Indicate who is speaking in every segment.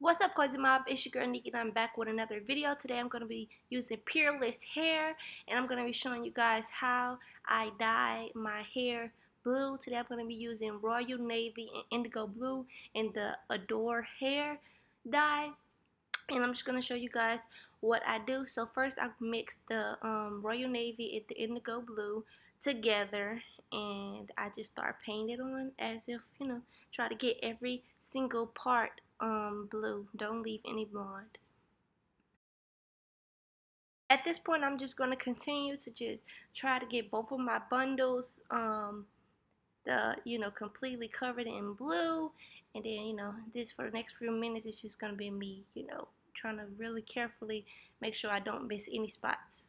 Speaker 1: What's up, Cozy Mob? It's your girl Nikki and I'm back with another video. Today I'm going to be using Peerless hair and I'm going to be showing you guys how I dye my hair blue. Today I'm going to be using Royal Navy and Indigo Blue in the Adore hair dye. And I'm just going to show you guys what I do. So first I mix the Royal Navy and the Indigo Blue together and I just start painting it on as if, try to get every single part blue. Don't leave any blonde. At this point I'm just going to continue to just try to get both of my bundles completely covered in blue, and then this for the next few minutes it's just gonna be me trying to really carefully make sure I don't miss any spots.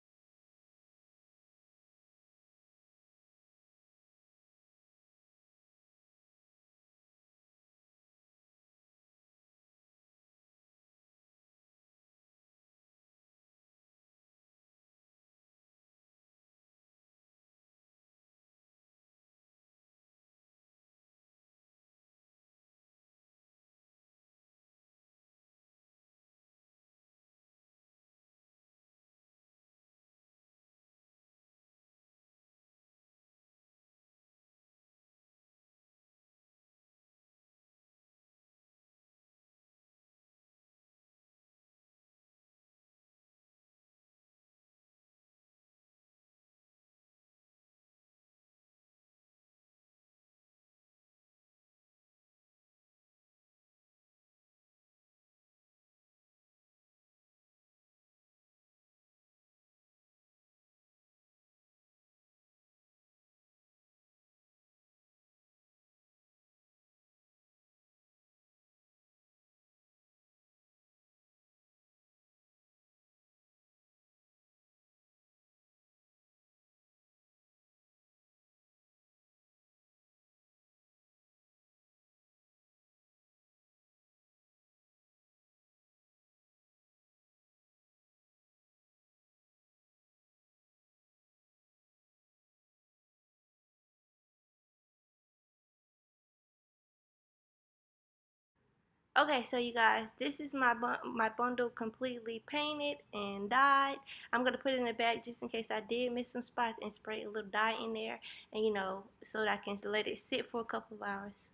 Speaker 1: Okay, so you guys, this is my bundle completely painted and dyed. I'm gonna put it in the bag just in case I did miss some spots and spray a little dye in there, and so that I can let it sit for a couple of hours.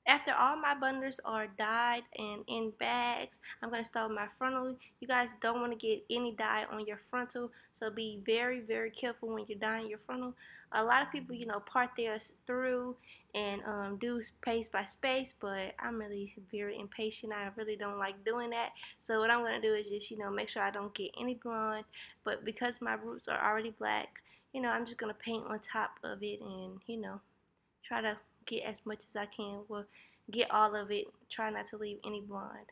Speaker 1: After all my bundles are dyed and in bags, I'm going to start with my frontal. You guys don't want to get any dye on your frontal, so be very, very careful when you're dyeing your frontal. A lot of people, part theirs through and do space by space, but I'm really very impatient. I really don't like doing that. So what I'm going to do is just, make sure I don't get any blonde. But because my roots are already black, I'm just going to paint on top of it and, try to get as much as I can. Well, get all of it. Try not to leave any blonde.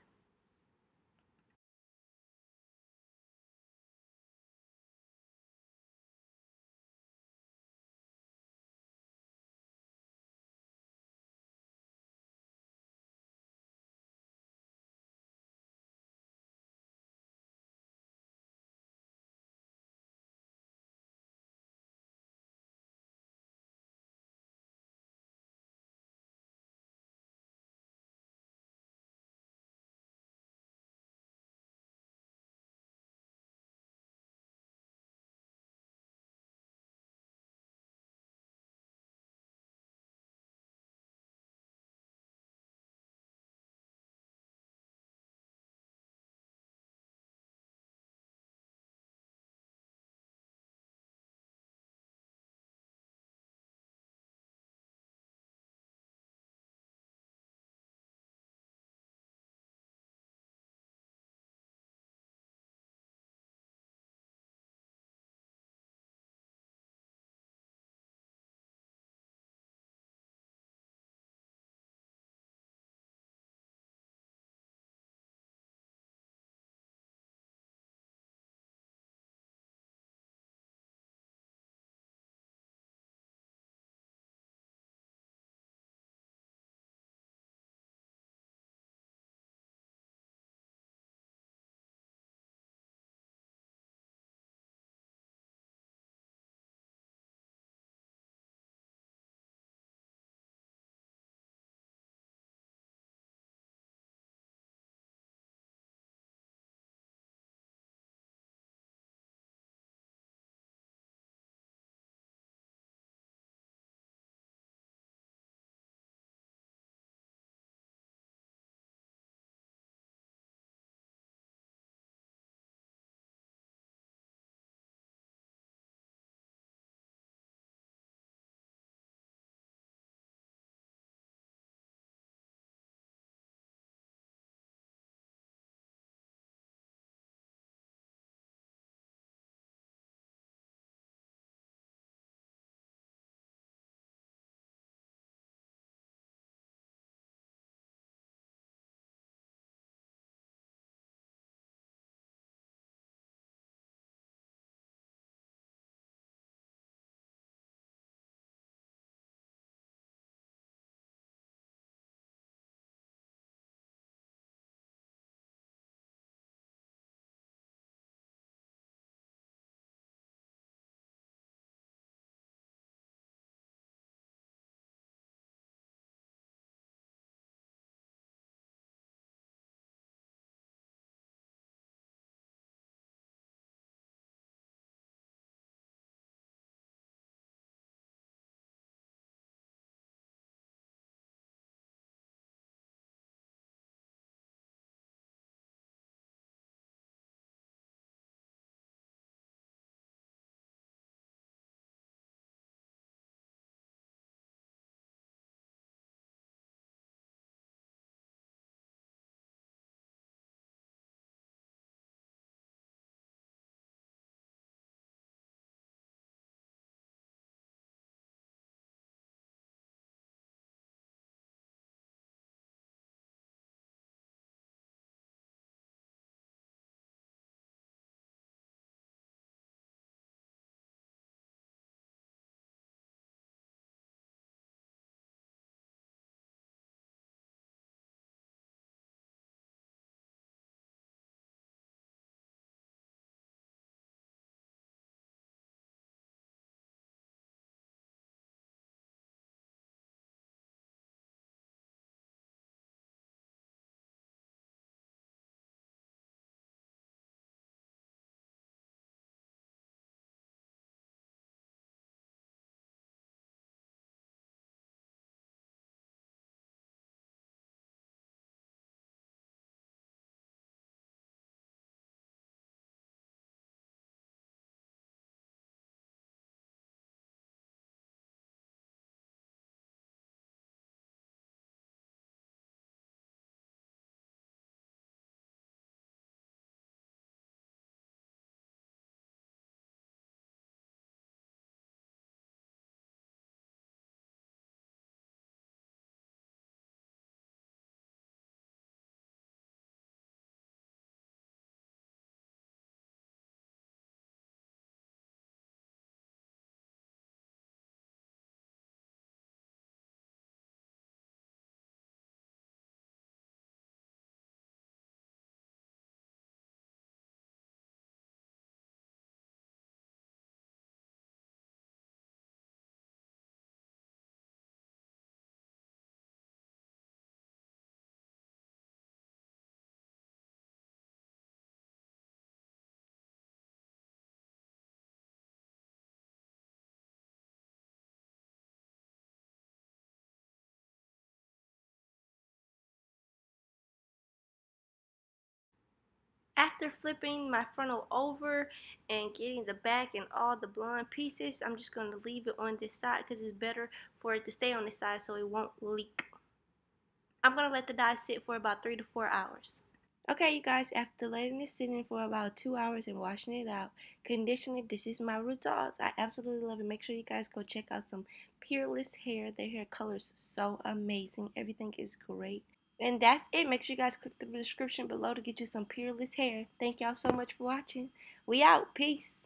Speaker 1: After flipping my frontal over and getting the back and all the blonde pieces, I'm just going to leave it on this side because it's better for it to stay on this side so it won't leak. I'm going to let the dye sit for about 3 to 4 hours. Okay, you guys, after letting it sit in for about 2 hours and washing it out, conditioning, this is my results. I absolutely love it. Make sure you guys go check out some Peerless hair. Their hair colors so amazing. Everything is great. And that's it. Make sure you guys click the description below to get you some Peerless hair. Thank y'all so much for watching. We out. Peace.